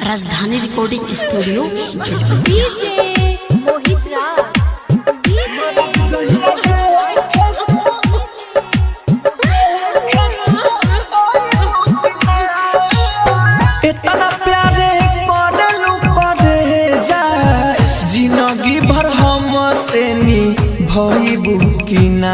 राजधानी recording studio DJ Mohit Raj इतना प्यारे करलू करे जा जिंदगी भर हम से नी भइबू की ना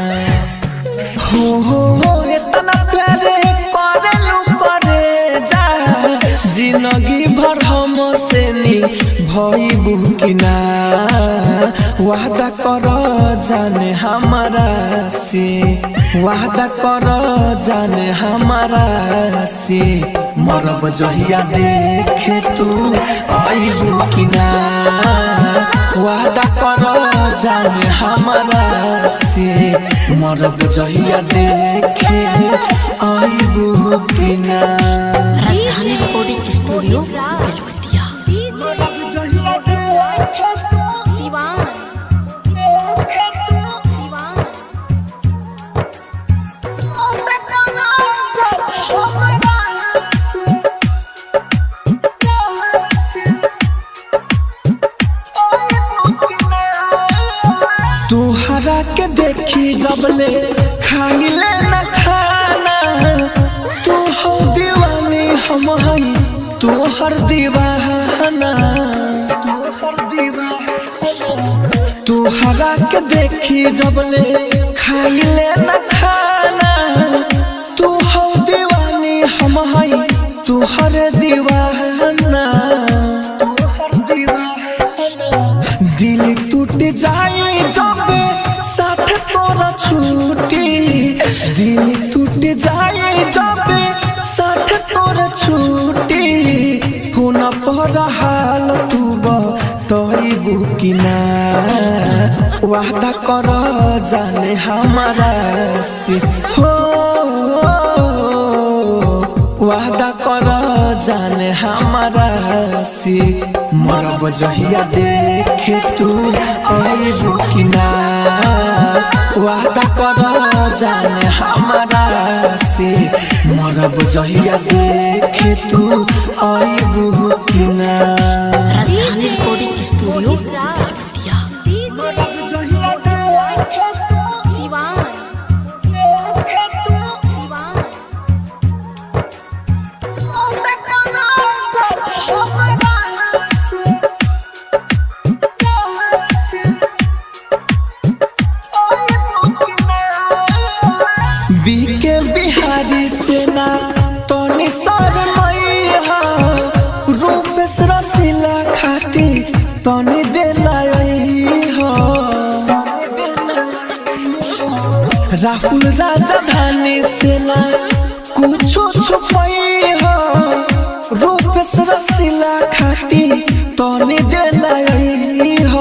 हो इतना प्यारे करलू करे जा जिंदगी भर हम से नी भइबू की ना वादा कर जाने हमारा से वादा कर जाने हमारा से मरब जहिया देखे तू आइबू की ना वादा कर जाने हमारा से मरब जहिया देखे आइबू की ना राजधानी रिकॉर्डिंग स्टूडियो बेलवतिया तुहरा के देखी जबले खाइले न खाना तू हो दीवानी हम हई तुहर दीवाना तुहरा के देखी जबले खाइले न खाना तू हो दीवानी हम हई तुहर दीवाना दिल टूट जाए जब साथ तोरा छूटी दिल टूट जाए जब साथ तोरा छूटी हुन पर हाल तू बतइबू की ना वादा कर जाने हमारा से हो वादा कर जाने हमारा से मरब जहिया देखे तू आइबू की ना वादा कर जाने हमारा से मरब जहिया देखे तू आइबू की ना राजधानी रिकॉर्डिंग स्टूडियो बेलवतिया बीके बिहारी सेना तोनी शर्मैया रूप रसीला खाती तोनी देलाई हो राहुल राजधानी सेना कुछो छुपई हो रूप रसीला खाती तोनी देलाई हो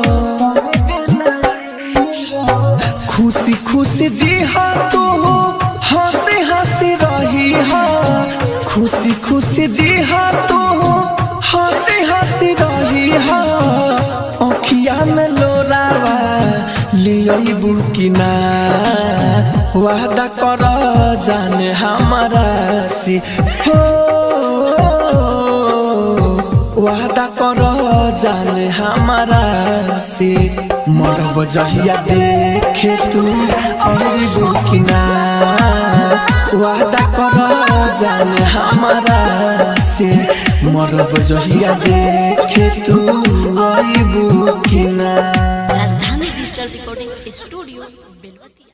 खुशी खुशी जी हाँ तू हंसी हंसी रही हाँ खुशी खुशी जी हाँ तू हंसी हंसी रही हाँ अखिया में लोरावा लियबू की ना वादा कर जाने हमारा से हो वादा कर जाने हमारा से मरब जहिया देखे तू आइबू की ना वादा कर जाने हमारा से मरब जहिया देखे तू आइबू की ना राजधानी डिजिटल रिकॉर्डिंग स्टूडियो बेलवतिया।